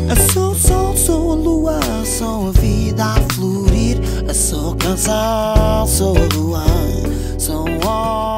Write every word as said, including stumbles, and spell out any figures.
Sou sol, sou a lua, sou a vida a florir. Sou canção, sou a lua, sou o